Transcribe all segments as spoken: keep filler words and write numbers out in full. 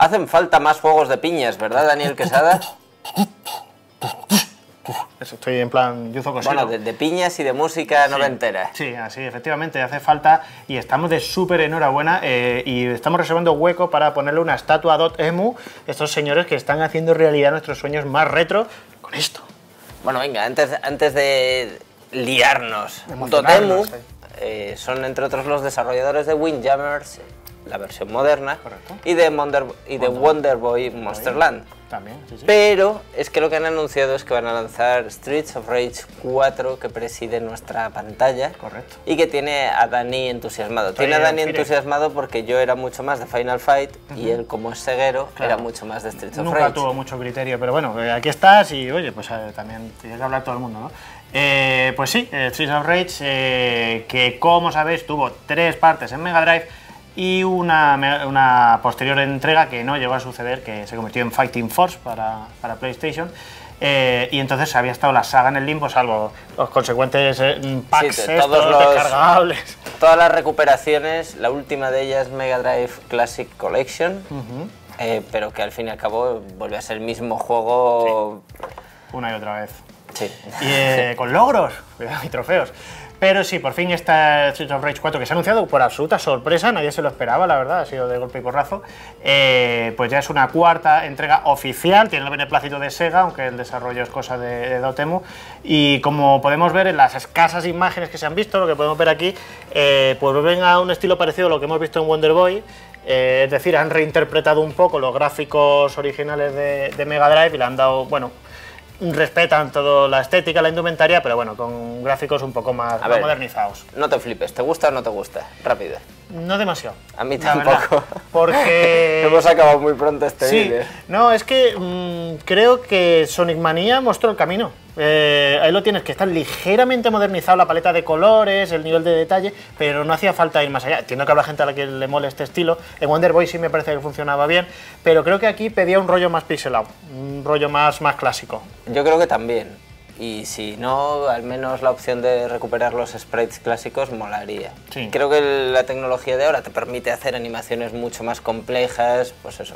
Hacen falta más juegos de piñas, ¿verdad, Daniel Quesada? Eso, estoy en plan Yuzo Koshiro. Bueno, de, de piñas y de música sí, noventera. Sí, así, efectivamente, hace falta y estamos de súper enhorabuena eh, y estamos reservando hueco para ponerle una estatua a Dotemu, estos señores que están haciendo realidad nuestros sueños más retro con esto. Bueno, venga, antes, antes de liarnos, Dotemu eh, son entre otros los desarrolladores de Windjammers, la versión moderna, correcto, y de, Wonder, y de Wonder Boy Monsterland. También, sí, sí. Pero es que lo que han anunciado es que van a lanzar Streets of Rage cuatro, que preside nuestra pantalla. Correcto. Y que tiene a Dani entusiasmado. Estoy tiene a Dani en entusiasmado porque yo era mucho más de Final Fight, uh-huh, y él, como es ceguero, claro, era mucho más de Streets of Nunca Rage. Nunca tuvo mucho criterio, pero bueno, aquí estás y oye, pues eh, también tiene que hablar todo el mundo, ¿no? Eh, pues sí, eh, Streets of Rage, eh, que como sabéis tuvo tres partes en Mega Drive y una, una posterior entrega que no llegó a suceder, que se convirtió en Fighting Force para, para PlayStation. Eh, y entonces había estado la saga en el limbo, salvo los consecuentes eh, packs, sí, estos todos los, descargables. Todas las recuperaciones, la última de ellas Mega Drive Classic Collection, uh-huh, eh, pero que al fin y al cabo vuelve a ser el mismo juego... Sí. Una y otra vez. Sí. Y eh, con logros, cuidado, y trofeos. Pero sí, por fin está Streets of Rage cuatro, que se ha anunciado por absoluta sorpresa, nadie se lo esperaba, la verdad, ha sido de golpe y porrazo. Eh, pues ya es una cuarta entrega oficial, tiene el beneplácito de Sega, aunque el desarrollo es cosa de, de Dotemu. Y como podemos ver en las escasas imágenes que se han visto, lo que podemos ver aquí, eh, pues vuelven a un estilo parecido a lo que hemos visto en Wonder Boy. Eh, es decir, han reinterpretado un poco los gráficos originales de, de Mega Drive y le han dado, bueno, respetan toda la estética, la indumentaria, pero bueno, con gráficos un poco más, más ver, modernizados. No te flipes, ¿te gusta o no te gusta? Rápido. No demasiado. A mí tampoco. Porque... hemos acabado muy pronto este sí, vídeo. No, es que mmm, creo que Sonic Mania mostró el camino. Eh, ahí lo tienes, que está ligeramente modernizado la paleta de colores, el nivel de detalle, pero no hacía falta ir más allá. Entiendo que habrá gente a la que le mole este estilo. En Wonder Boy sí me parece que funcionaba bien, pero creo que aquí pedía un rollo más pixelado, un rollo más, más clásico. Yo creo que también. Y si no, al menos la opción de recuperar los sprites clásicos molaría. Sí. Creo que la tecnología de ahora te permite hacer animaciones mucho más complejas, pues eso,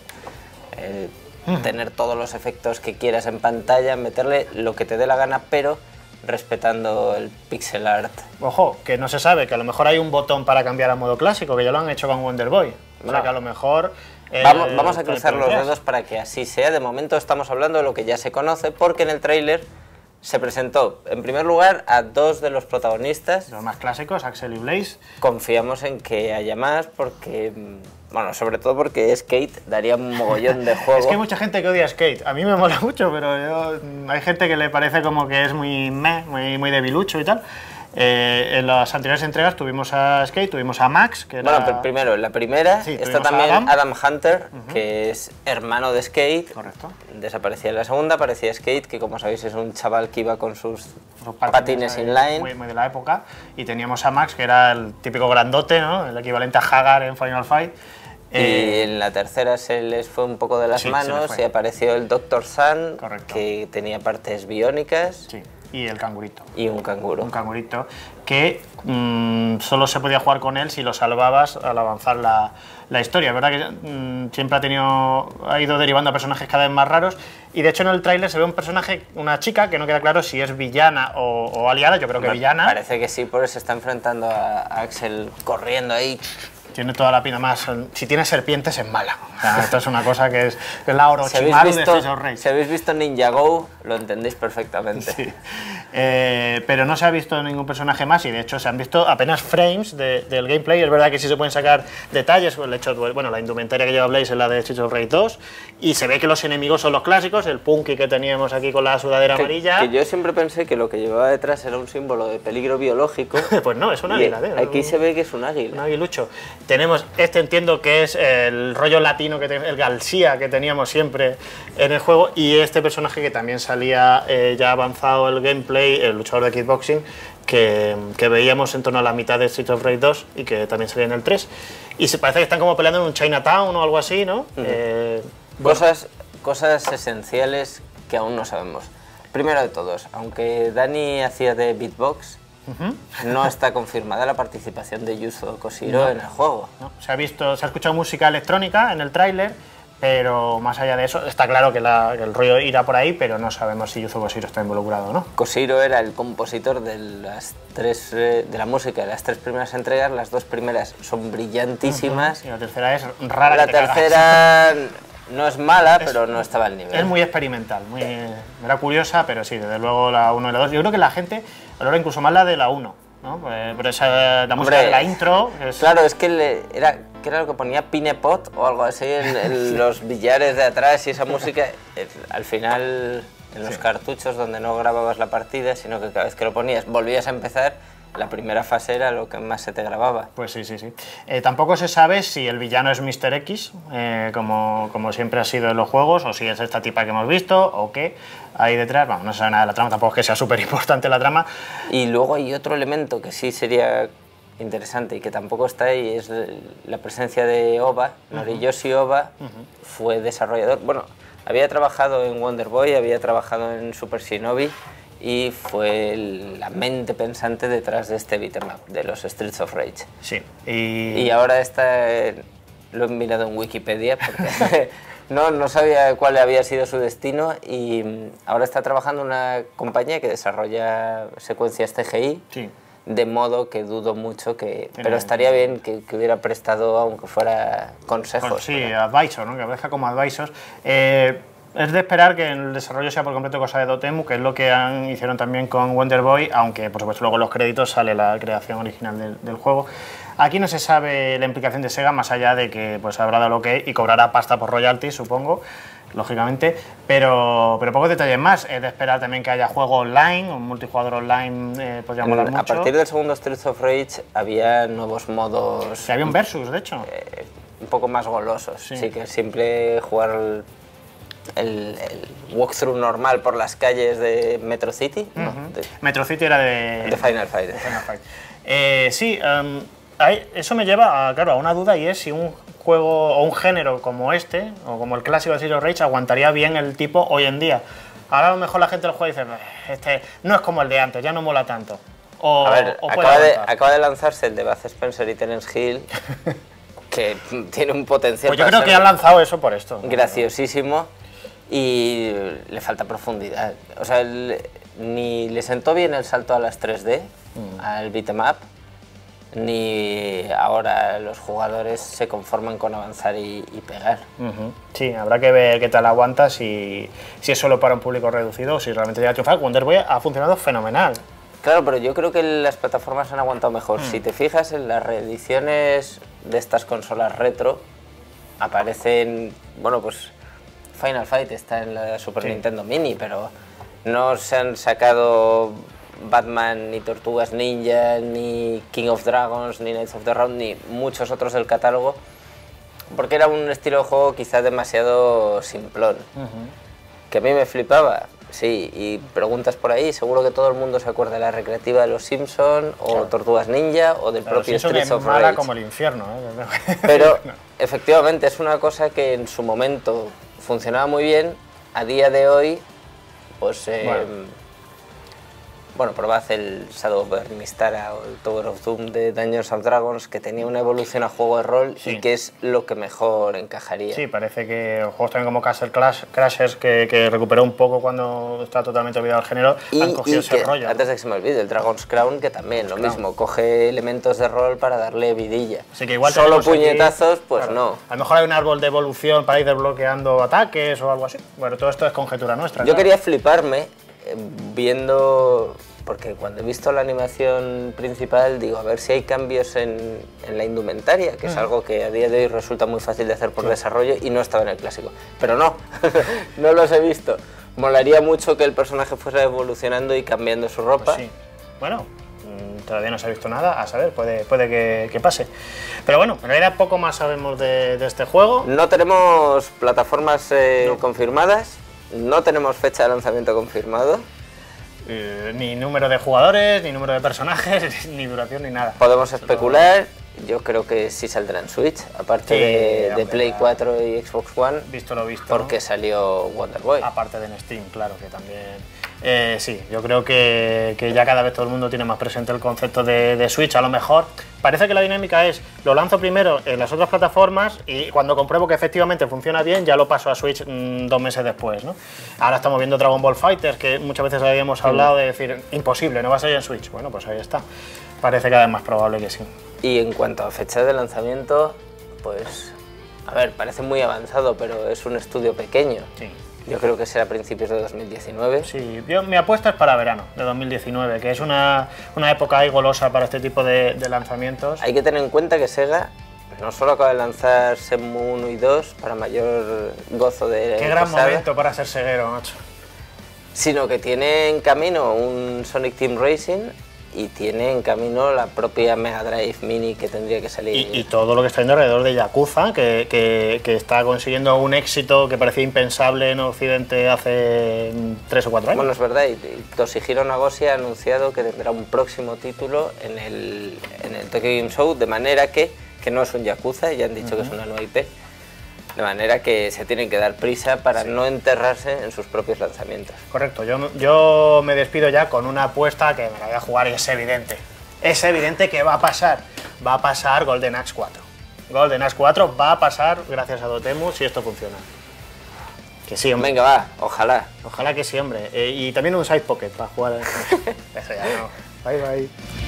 eh, mm. tener todos los efectos que quieras en pantalla, meterle lo que te dé la gana, pero respetando el pixel art. Ojo, que no se sabe, que a lo mejor hay un botón para cambiar a modo clásico, que ya lo han hecho con Wonder Boy. O sea, que a lo mejor... Eh, vamos, vamos a cruzar los dedos para que así sea. De momento estamos hablando de lo que ya se conoce, porque en el tráiler se presentó, en primer lugar, a dos de los protagonistas. Los más clásicos, Axel y Blaze. Confiamos en que haya más, porque... Bueno, sobre todo porque Skate daría un mogollón de juego. Es que hay mucha gente que odia Skate. A mí me mola mucho, pero yo, hay gente que le parece como que es muy meh, muy, muy debilucho y tal. Eh, en las anteriores entregas tuvimos a Skate, tuvimos a Max, que era... Bueno, pero primero, en la primera sí, está también Adam. Adam Hunter, uh-huh, que es hermano de Skate. Correcto. Desaparecía en la segunda, aparecía Skate, que como sabéis es un chaval que iba con sus, sus patines, patines inline. Muy, muy de la época. Y teníamos a Max, que era el típico grandote, ¿no? El equivalente a Hagar en Final Fight. Y eh, en la tercera se les fue un poco de las sí, manos y apareció el doctor Sun, correcto, que tenía partes biónicas. Sí. Y el cangurito. Y un canguro. Un cangurito que mmm, solo se podía jugar con él si lo salvabas al avanzar la, la historia. Es verdad que mmm, siempre ha tenido ha ido derivando a personajes cada vez más raros y de hecho en el tráiler se ve un personaje, una chica, que no queda claro si es villana o, o aliada, yo creo que Me villana. Parece que sí, porque se está enfrentando a Axel corriendo ahí. Tiene toda la pinta más... Si tiene serpientes es mala. O sea, esto es una cosa que es, que es la Orochimaru de Streets of Rage. Si habéis visto Ninja Go, lo entendéis perfectamente. Sí. Eh, pero no se ha visto ningún personaje más y de hecho se han visto apenas frames de, del gameplay. Es verdad que sí se pueden sacar detalles. El hecho, bueno, la indumentaria que lleva Blaze es la de Streets of Rage dos y se ve que los enemigos son los clásicos, el Punky que teníamos aquí con la sudadera que, amarilla. Que yo siempre pensé que lo que llevaba detrás era un símbolo de peligro biológico. Pues no, es un águila. ¿eh? Aquí un, se ve que es un águila. Un aguilucho. Tenemos, este entiendo que es el rollo latino, que el García que teníamos siempre en el juego, y este personaje que también salía eh, ya avanzado el gameplay, el luchador de kickboxing, que, que veíamos en torno a la mitad de Streets of Rage dos y que también salía en el tres. Y se parece que están como peleando en un Chinatown o algo así, ¿no? Uh-huh. eh, cosas, bueno. cosas esenciales que aún no sabemos. Primero de todos, aunque Dani hacía de beatbox, Uh-huh. no está confirmada la participación de Yuzo Koshiro no. en el juego. No. Se ha visto, se ha escuchado música electrónica en el tráiler, pero más allá de eso, está claro que, la, que el rollo irá por ahí, pero no sabemos si Yuzo Koshiro está involucrado o no. Koshiro era el compositor de, las tres, de la música de las tres primeras entregas, las dos primeras son brillantísimas. Uh-huh. Y la tercera es rara. La que te tercera no es mala, es, pero no estaba al nivel. Es muy experimental, muy, era curiosa, pero sí, desde luego la uno y la dos. Yo creo que la gente valora incluso más la de la uno, ¿no? Pues, pero esa, la música de la intro... Es... Claro, es que le, era, que era lo que ponía Pinepot o algo así en, en los billares de atrás y esa música, el, al final en los sí. cartuchos donde no grababas la partida, sino que cada vez que lo ponías volvías a empezar, la primera fase era lo que más se te grababa. Pues sí, sí, sí. Eh, tampoco se sabe si el villano es míster X, eh, como, como siempre ha sido en los juegos, o si es esta tipa que hemos visto, o qué hay detrás. Bueno, no se sabe nada de la trama, tampoco es que sea súper importante la trama. Y luego hay otro elemento que sí sería interesante y que tampoco está ahí, es la presencia de Oba. Uh-huh. Noriyoshi Oba uh-huh. fue desarrollador, bueno, había trabajado en Wonder Boy, había trabajado en Super Shinobi, y fue el, la mente pensante detrás de este beat'em up, de los Streets of Rage. Sí. Y, y ahora está, eh, lo he mirado en Wikipedia porque no, no sabía cuál había sido su destino, y ahora está trabajando en una compañía que desarrolla secuencias C G I, sí. de modo que dudo mucho que... Tiene, pero estaría bien que, que hubiera prestado, aunque fuera consejos. Pues sí, pero... advisor, ¿no? Que aparezca como advisors. Eh, Es de esperar que el desarrollo sea por completo cosa de Dotemu, que es lo que han, hicieron también con Wonder Boy, aunque por supuesto luego en los créditos sale la creación original del, del juego. Aquí no se sabe la implicación de Sega, más allá de que pues, habrá dado lo que y cobrará pasta por royalties, supongo, lógicamente, pero, pero pocos detalles más. Es de esperar también que haya juego online, un multijugador online eh, podría molar mucho. A partir del segundo Streets of Rage había nuevos modos... Sí, había un versus, de hecho. Eh, un poco más golosos, sí, sí que el simple jugar... El, El, el walkthrough normal por las calles de Metro City. Uh-huh. ¿no? de, Metro City era de... de Final Fight. De Final Fight. Eh, sí, um, hay, eso me lleva a, claro, a una duda, y es si un juego o un género como este, o como el clásico de Streets of Rage, aguantaría bien el tipo hoy en día. Ahora a lo mejor la gente lo juega y dice, este no es como el de antes, ya no mola tanto. O, a ver, o acaba, de, acaba de lanzarse el de Bud Spencer y Terence Hill, que tiene un potencial... Pues yo creo que han lanzado eso por esto. Graciosísimo. Y le falta profundidad. O sea, el, ni le sentó bien el salto a las tres D, mm. al beat'em up, ni ahora los jugadores se conforman con avanzar y, y pegar. Uh-huh. Sí, habrá que ver qué tal aguanta, si, si es solo para un público reducido o si realmente llega a triunfar. Wonder Boy ha funcionado fenomenal. Claro, pero yo creo que las plataformas han aguantado mejor. Mm. Si te fijas en las reediciones de estas consolas retro, aparecen, bueno, pues... Final Fight está en la Super sí. Nintendo Mini, pero no se han sacado Batman, ni Tortugas Ninja, ni King of Dragons, ni Knights of the Round, ni muchos otros del catálogo, porque era un estilo de juego quizás demasiado simplón, uh-huh. que a mí me flipaba. Sí, y preguntas por ahí, seguro que todo el mundo se acuerda de la recreativa de los Simpsons, o claro. Tortugas Ninja, o del claro, propio Streets of Rage. Mala como el infierno, ¿eh? Pero no. efectivamente es una cosa que en su momento funcionaba muy bien. A día de hoy, pues eh, bueno. bueno, probad el Shadow of Mystara o el Tower of Doom de Dungeons and Dragons, que tenía una evolución a juego de rol sí. y que es lo que mejor encajaría. Sí, parece que juegos también como Castle Clash, Crashers, que, que recuperó un poco cuando está totalmente olvidado el género, y, han cogido y ese que, rollo. Antes de que se me olvide, el Dragon's Crown, que también lo Crown. mismo, coge elementos de rol para darle vidilla. Así que igual solo puñetazos, aquí, pues claro, no. A lo mejor hay un árbol de evolución para ir desbloqueando ataques o algo así. Bueno, todo esto es conjetura nuestra. Yo claro. quería fliparme eh, viendo... Porque cuando he visto la animación principal, digo, a ver si hay cambios en, en la indumentaria, que uh-huh. es algo que a día de hoy resulta muy fácil de hacer por sí. desarrollo, y no estaba en el clásico. Pero no, no los he visto. Molaría mucho que el personaje fuera evolucionando y cambiando su ropa. Pues sí. Bueno, todavía no se ha visto nada, a saber, puede, puede que, que pase. Pero bueno, en realidad poco más sabemos de, de este juego. No tenemos plataformas eh, no. confirmadas, no tenemos fecha de lanzamiento confirmado. Eh, ni número de jugadores, ni número de personajes, ni duración, ni nada. Podemos especular, yo creo que sí saldrá en Switch, aparte sí, de, de Play cuatro y Xbox One. Visto lo visto. Porque salió Wonder Boy. Aparte de en Steam, claro, que también Eh, sí, yo creo que, que ya cada vez todo el mundo tiene más presente el concepto de, de Switch. A lo mejor parece que la dinámica es, lo lanzo primero en las otras plataformas y cuando compruebo que efectivamente funciona bien, ya lo paso a Switch mmm, dos meses después, ¿no? Ahora estamos viendo Dragon Ball Fighters, que muchas veces habíamos hablado de decir, imposible, no va a salir en Switch. Bueno, pues ahí está. Parece cada vez más probable que sí. Y en cuanto a fecha de lanzamiento, pues, a ver, parece muy avanzado, pero es un estudio pequeño. Sí. Yo creo que será a principios de dos mil diecinueve. Sí, yo, mi apuesta es para verano de dos mil diecinueve, que es una, una época ahí golosa para este tipo de, de lanzamientos. Hay que tener en cuenta que Sega no solo acaba de lanzar Shenmue uno y dos para mayor gozo de... Qué gran saga, momento para ser seguero, macho. Sino que tiene en camino un Sonic Team Racing y tiene en camino la propia Mega Drive Mini que tendría que salir. Y, y todo lo que está yendo alrededor de Yakuza, que, que, que está consiguiendo un éxito que parecía impensable en Occidente hace tres o cuatro años. Bueno, es verdad, y Toshihiro Nagoshi ha anunciado que tendrá un próximo título en el, en el Tokyo Game Show, de manera que, que no es un Yakuza, ya han dicho uh-huh. que es una nueva I P, de manera que se tienen que dar prisa para sí. no enterrarse en sus propios lanzamientos. Correcto, yo, yo me despido ya con una apuesta que me la voy a jugar y es evidente. Es evidente que va a pasar, va a pasar Golden Axe cuatro. Golden Axe cuatro va a pasar gracias a Dotemu si esto funciona. Que sí, hombre. Venga, va, ojalá. Ojalá que sí, hombre. Eh, y también un Side Pocket para jugar. Eso ya no. Bye, bye.